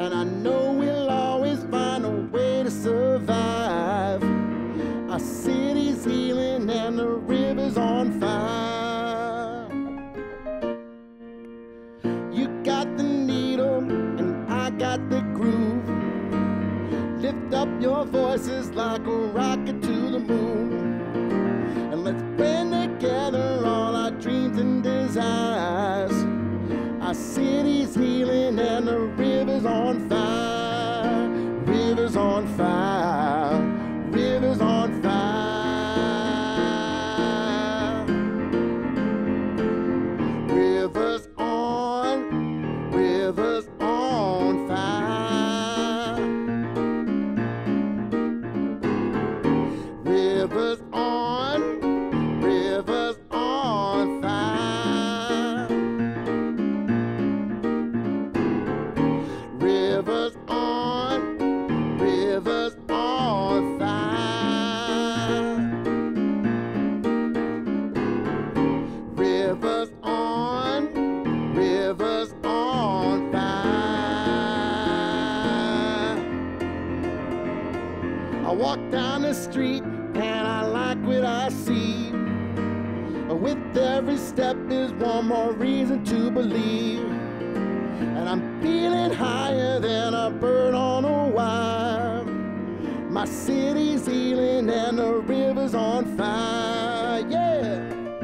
and I know we'll always find a way to survive. Our city's healing and the river's on fire. You got the needle and I got the groove. Lift up your voices like a rocket to the moon, and let's band together all our dreams and desires. Our city's healing and the river's on fire. River's on fire. River's on fire. River's on. River's on fire. River's on. River's on fire. Rivers on, rivers on fire. Rivers on, rivers on fire. I walk down the street and I like what I see. With every step is one more reason to believe. And I'm feeling higher than a bird on a wire. My city's healing and the river's on fire, yeah.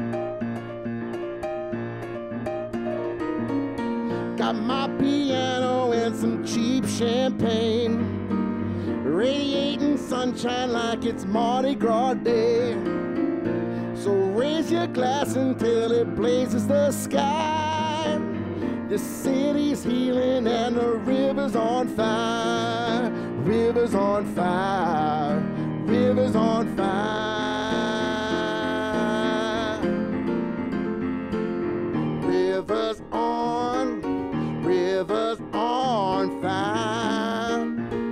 Got my piano and some cheap champagne, radiating sunshine like it's Mardi Gras Day. So raise your glass until it blazes the sky. The city's healing and the river's on fire. River's on fire. River's on fire. River's on. River's on fire.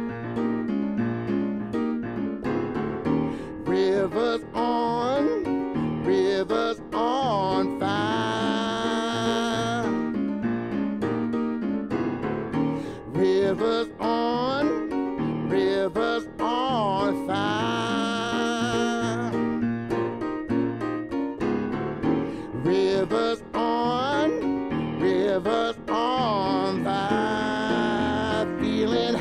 River's on. River's on fire. Rivers on, rivers on fire. Rivers on, rivers on fire. Feeling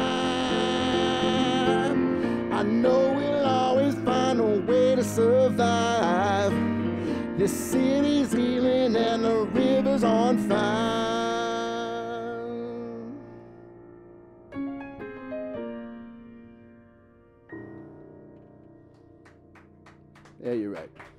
high, I know we'll always find a way to survive. This city's healing and the river's on fire. Yeah, you're right.